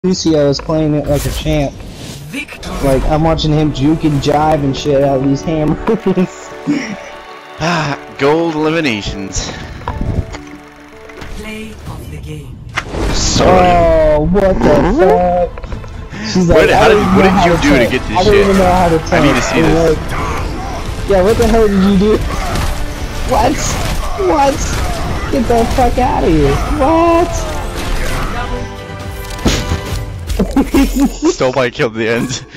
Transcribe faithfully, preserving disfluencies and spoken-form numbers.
Lucio is playing it like a champ. Like, I'm watching him juke and jive and shit out of these hammers. Ah, gold eliminations. Play of the game. Sorry. Oh, what the fuck? She's like, what, how did, what did you do to to get this I shit? don't even know how to I need to see this. like, yeah, what the hell did you do? What? What? Get the fuck out of here. What? Stole my kill at the end.